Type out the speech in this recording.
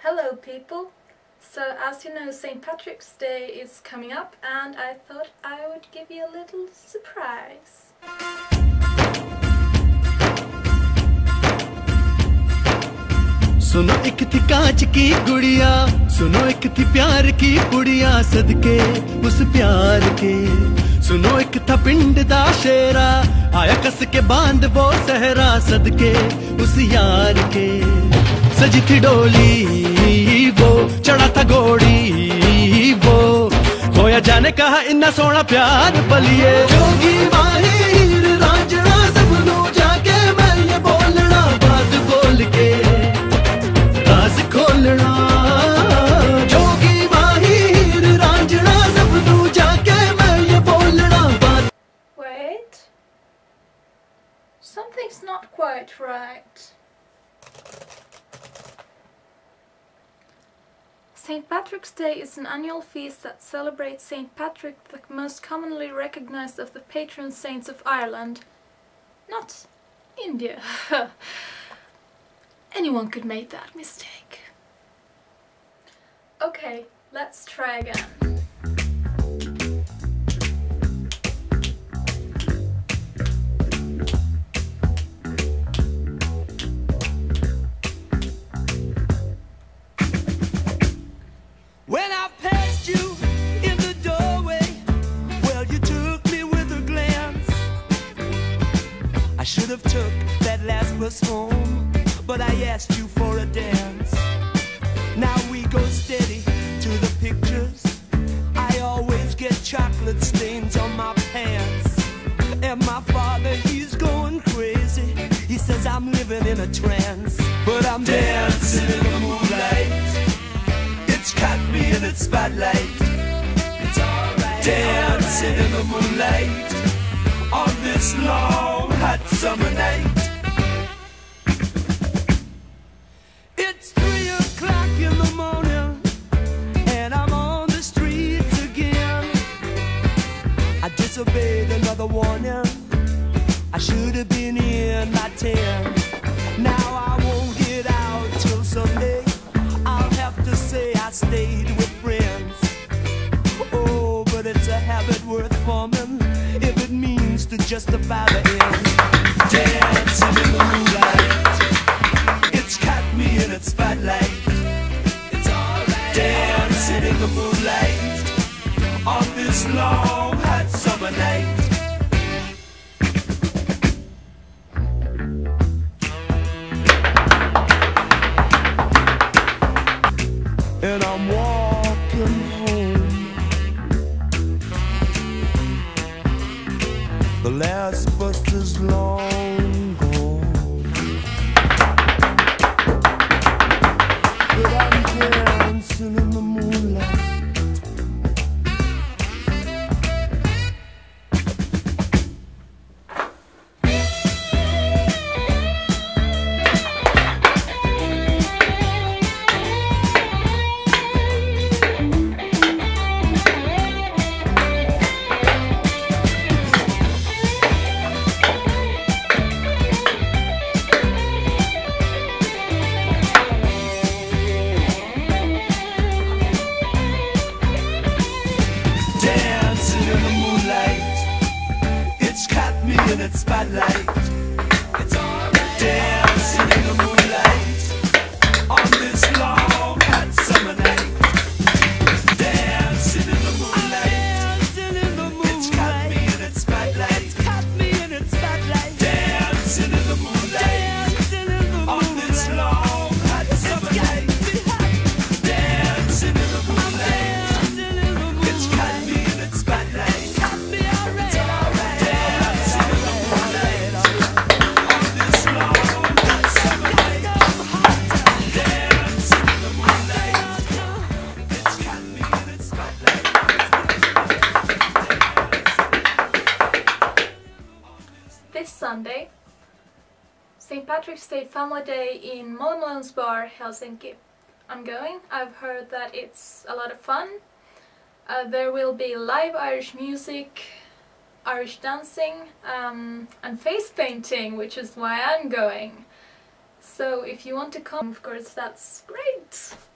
Hello people! So as you know, St. Patrick's Day is coming up and I thought I would give you a little surprise. सुनो एक थी कांच की गुड़िया, सुनो एक थी प्यार की पुड़िया, सदके उस प्यार के। सुनो एक था पिंड दा शेरा, आया कस के बांध वो सहरा, सदके उस यार के। सजी थी डोली वो, चढ़ा था घोड़ी वो, खोया जाने कहा इन्ना सोना प्यार बलिए। जोगी माहिर रांझना सबनू जाके मैं ये बोलना, बात बोल के राज खोलना। जोगी माहिर रांझना सबनू जाके मैं ये बोलना, बात। Wait, something's not quite right. St. Patrick's Day is an annual feast that celebrates St. Patrick, the most commonly recognized of the patron saints of Ireland. Not India. Anyone could make that mistake. Okay, let's try again. When I passed you in the doorway, well, you took me with a glance. I should have took that last bus home, but I asked you for a dance. Now we go steady to the pictures. I always get chocolate stains on my pants. And my father, he's going crazy. He says I'm living in a trance, but I'm dancing in the moonlight. It's caught me in its spotlight. It's alright. Dancing in the moonlight on this long hot summer night. It's 3 o'clock in the morning and I'm on the streets again. I disobeyed another warning. I should have been in by 10. Now I won't get out till Sunday. I'll have to say I stayed with friends. Oh, but it's a habit worth forming if it means to justify the end. Dancing in the moonlight, it's caught me in its spotlight. It's alright. Dancing in the moonlight on this long hot summer night. And I'm walking home. The last bus is long gone, but I'm dancing in the moonlight. In its spotlight, it's alright. Dancing in the moonlight on this long hot summer night. Dancing in the moonlight, it's caught me in its spotlight. Dancing in the moonlight on this long hot summer night. Dancing in the moonlight, it's caught me in its spotlight. This Sunday, St. Patrick's Day Family Day in Mollomalone's Bar, Helsinki. I'm going. I've heard that it's a lot of fun. There will be live Irish music, Irish dancing, and face painting, which is why I'm going. So if you want to come, of course, that's great!